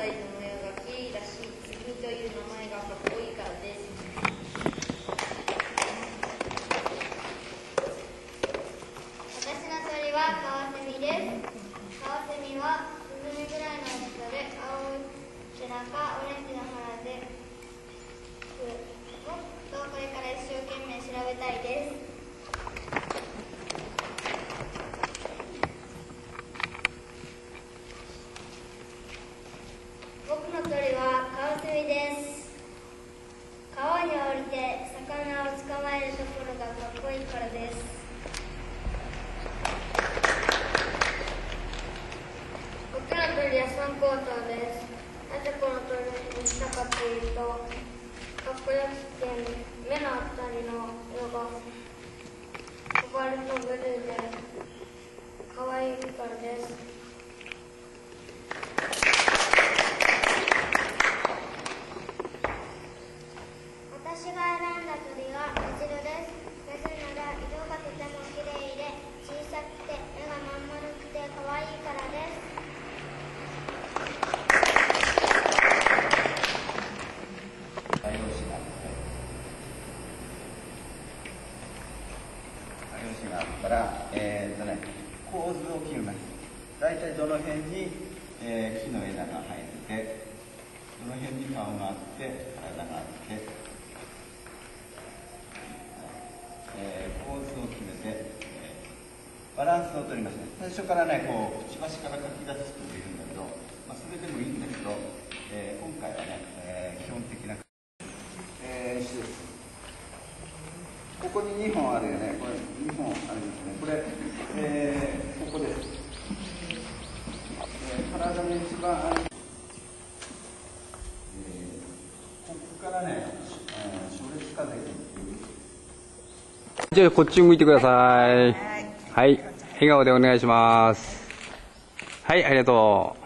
イの模様が綺麗だし、つぐみという名前がかっこいいからです。私の鳥はカワセミです。カワセミはスズメぐらいの大きさで、青い背中、オレンジの腹で、もっとこれから一生懸命調べたいです。僕の鳥はカワセミです。川に降りて魚を捕まえるところがかっこいいからです。僕の鳥は三高頭です。なぜこの鳥にしたかというと、かっこよくて目のあたりの色がコバルトブルーでかわいいからです。私が選んだ鳥はメジロです。なぜなら色がとてもきれいで小さくて目がまん丸くてかわいいからです。 があったら、構図を決めます。大体どの辺に、木の枝が生えてて、どの辺に顔があって体があって、構図を決めて、バランスを取りますね。最初からね、こうくちばしから書き出す人もいるんだけど、それでもいいんだけど、今回はね、基本的な石です。ここに2本あるよね。これ2本ありますね。これ、ここです。体の一番ここからね、暑烈風が。 じゃあこっち向いてください。はい、笑顔でお願いします。はい、ありがとう。